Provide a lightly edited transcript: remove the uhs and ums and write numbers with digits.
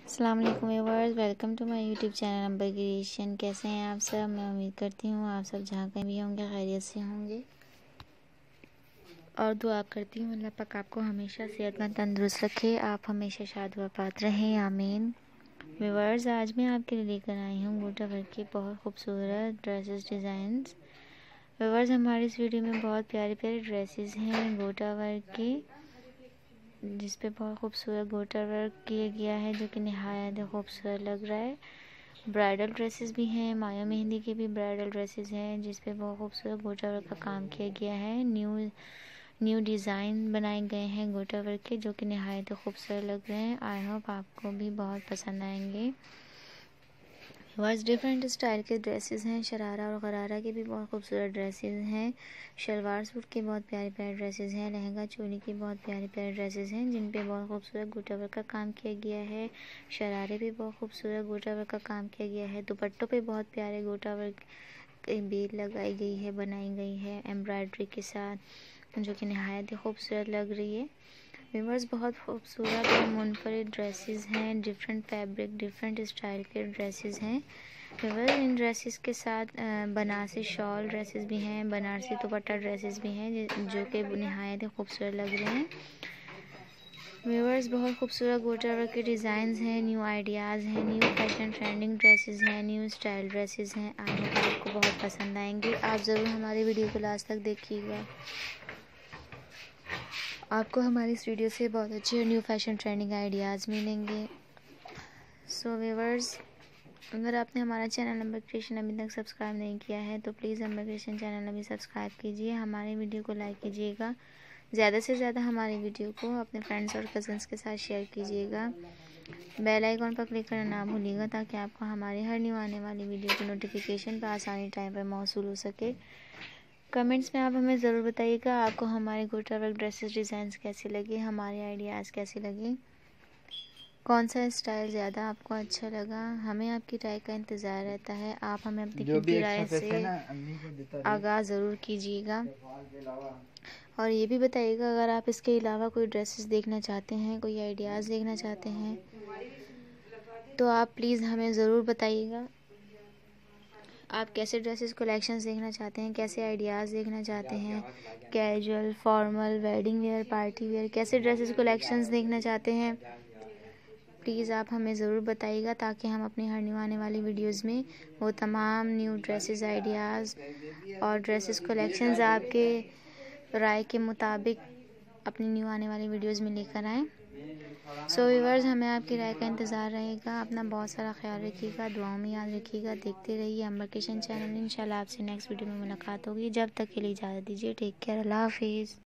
अस्सलाम वालेकुम viewers, welcome to my YouTube channel Ambar creation. कैसे हैं आप सब? मैं उम्मीद करती हूँ आप सब जहाँ कहीं भी होंगे खैरियत से होंगे और दुआ करती हूँ अल्लाह पाक आपको हमेशा सेहतमंद तंदुरुस्त रखे, आप हमेशा शाद वफात रहें, आमीन। व्यूअर्स, आज मैं आपके लिए लेकर आई हूँ गोटा वर्क की बहुत खूबसूरत ड्रेसेस डिज़ाइंस। व्यूअर्स, हमारी इस वीडियो में बहुत प्यारे प्यारे ड्रेसेस हैं गोटा वर्क के, जिस पे बहुत खूबसूरत गोटा वर्क किया गया है जो कि नहायत खूबसूरत लग रहा है। ब्राइडल ड्रेसेस भी हैं, माया मेहंदी के भी ब्राइडल ड्रेसेस हैं जिस पे बहुत खूबसूरत गोटा वर्क का काम किया गया है। न्यू डिज़ाइन बनाए गए हैं गोटा वर्क के जो कि नहायत खूबसूरत लग रहे हैं। आई होप आपको भी बहुत पसंद आएंगे। बस डिफरेंट स्टाइल के ड्रेसेस हैं, शरारा और गरारा के भी बहुत खूबसूरत ड्रेसेस हैं, शलवार सूट के बहुत प्यारे प्यारे ड्रेसेस हैं, लहंगा चोली के बहुत प्यारे प्यारे ड्रेसेस हैं जिन पे बहुत खूबसूरत गोटा वर्क का काम किया गया है। शरारे भी बहुत खूबसूरत गोटा वर्क का काम किया गया है। दुपट्टों पे बहुत प्यारे गोटा वर्क की बेल लगाई गई है, बनाई गई है एम्ब्रॉयडरी के साथ जो कि नहायत ही खूबसूरत लग रही है। व्यूअर्स, बहुत खूबसूरत और मुनफरिद ड्रेसेस हैं, डिफरेंट फैब्रिक डिफरेंट स्टाइल के ड्रेसेस हैं। व्यूअर्स, इन ड्रेसेस के साथ बनारसी शॉल ड्रेसेस भी हैं, बनारसी दुपट्टा ड्रेसेस भी हैं जो कि नहायत ही खूबसूरत लग रहे हैं। व्यूअर्स, बहुत खूबसूरत गोटा वर्क के डिज़ाइंस हैं, न्यू आइडियाज़ हैं, न्यू फैशन ट्रेंडिंग ड्रेसेस हैं, न्यू स्टाइल ड्रेसेस हैं। आई होप आपको बहुत पसंद आएंगे। आप ज़रूर हमारी वीडियो को लास्ट तक देखिएगा, आपको हमारी इस वीडियो से बहुत अच्छे न्यू फैशन ट्रेंडिंग आइडियाज़ मिलेंगे। सो व्यूअर्स, अगर आपने हमारा चैनल अंबर क्रिएशन अभी तक सब्सक्राइब नहीं किया है तो प्लीज़ अंबर क्रिएशन चैनल अभी सब्सक्राइब कीजिए, हमारे वीडियो को लाइक कीजिएगा, ज़्यादा से ज़्यादा हमारे वीडियो को अपने फ्रेंड्स और कज़न्स के साथ शेयर कीजिएगा। बेल आइकॉन पर क्लिक करना ना भूलिएगा ताकि आपको हमारे हर न्यू आने वाली वीडियो की नोटिफिकेशन पर आसानी टाइम पर मौसूल हो सके। कमेंट्स में आप हमें ज़रूर बताइएगा आपको हमारे गोटा वर्क ड्रेसेस डिज़ाइंस कैसे लगे, हमारे आइडियाज़ कैसे लगे, कौन सा स्टाइल ज़्यादा आपको अच्छा लगा। हमें आपकी राय का इंतज़ार रहता है, आप हमें अपनी कीमती राय से आगाह ज़रूर कीजिएगा और ये भी बताइएगा अगर आप इसके अलावा कोई ड्रेसेस देखना चाहते हैं, कोई आइडियाज़ देखना चाहते हैं तो आप प्लीज़ हमें ज़रूर बताइएगा। आप कैसे ड्रेसेस कलेक्शंस देखना चाहते हैं, कैसे आइडियाज़ देखना चाहते हैं, casual, formal, wedding wear, party wear, कैसे ड्रेसेस कलेक्शंस देखना चाहते हैं, प्लीज़ आप हमें ज़रूर बताइएगा ताकि हम अपनी हर न्यू आने वाली वीडियोस में वो तमाम न्यू ड्रेसेस आइडियाज़ और ड्रेसेस कलेक्शंस आपके राय के मुताबिक अपनी न्यू आने वाली वीडियोस में लेकर आएँ। सो व्यूअर्स, हमें आपकी राय का इंतज़ार रहेगा। अपना बहुत सारा ख्याल रखिएगा, दुआओं में याद रखिएगा, देखते रहिए अंबर क्रिएशन चैनल। इंशाल्लाह आपसे नेक्स्ट वीडियो में मुलाकात होगी। जब तक के लिए इजाज़त दीजिए। टेक केयर, अल्लाह हाफिज़।